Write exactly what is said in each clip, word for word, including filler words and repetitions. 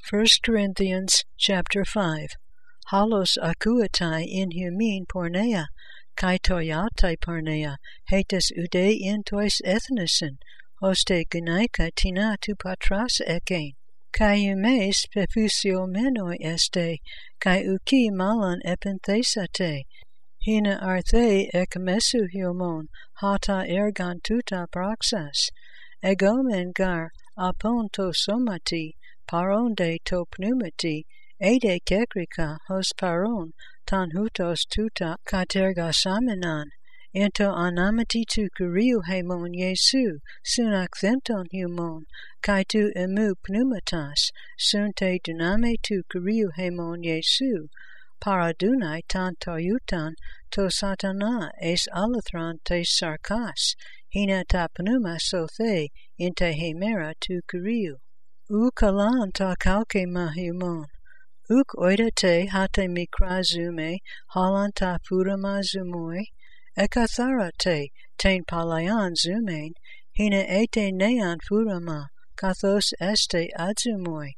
First Corinthians chapter five. Halos akuatai in humin porneia, kai toiatai porneia, hetes ude in tois ethnisen, hoste gunaika tina tu patras ekein. Kai humes pefusio menoi este, kai uki malan epenthesate, hina arthe ekmesu humon, hata ergan tuta praxas, egomen gar apon to somati, paronde to pneumati, ede kekrika hos paron, tan hutos tuta katergasamenan, ento anamati tu kuriu hemon Jesu, sunak thenton humon, kai tu emu pneumatas, sunte duname tu kuriu hemon Jesu, paradunai tan toyutan, to satana es alathran te sarkas, hina ta pneuma sothe, inte hemera tu kuriu. U kalan ta kauke mahumon, uk oida te hate mikrazume, halan ta purama zumoi, ekathara te, ten palayan zumain, hina ete nean furama, kathos este adzumoi,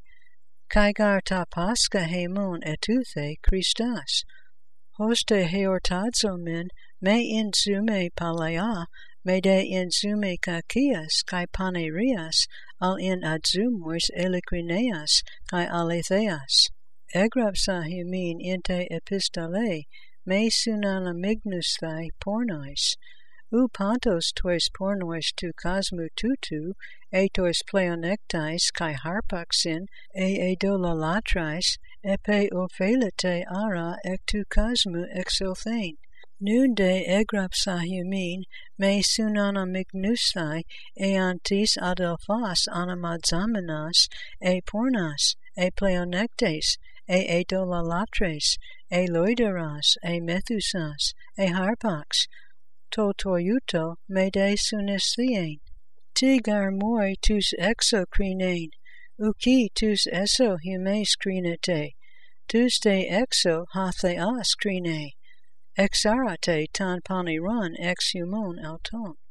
kaigar ta pasca hemon etuthe Christas, hoste heortadzomen, me in zume palaya, me de in zume kakias, kai panerias, al in adzumois elikrineas, kai aletheas. Egrapsa humin inte epistale, me sunana mignusthai pornois. U pantos tois pornois tu cosmu tutu, e tois pleonectais kai harpaxin, e edolalatrais, epe ophelite ara ec tu cosmu exothane. Nunde egrapsa humin, me sunana mignusthai, e antis adelphas anamadzamenas, e pornas, e pleonectes, e edolalatres, e loideras, e methusas, e harpax, to toiuto me de sunesthien. Tigar moi tus exo crinain, uki tus eso humes crinete, tus de exo hatheas crine, exarate tan paniran ex humon auton.